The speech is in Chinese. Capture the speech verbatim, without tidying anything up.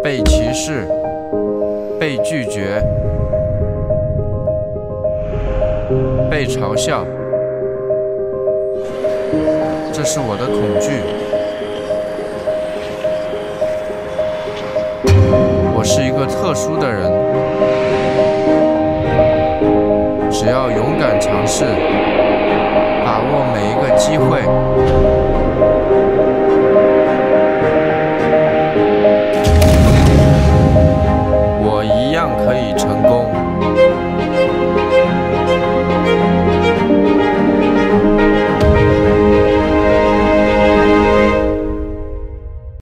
被歧视，被拒绝，被嘲笑，这是我的恐惧。我是一个特殊的人，只要勇敢尝试，把握每一个机会。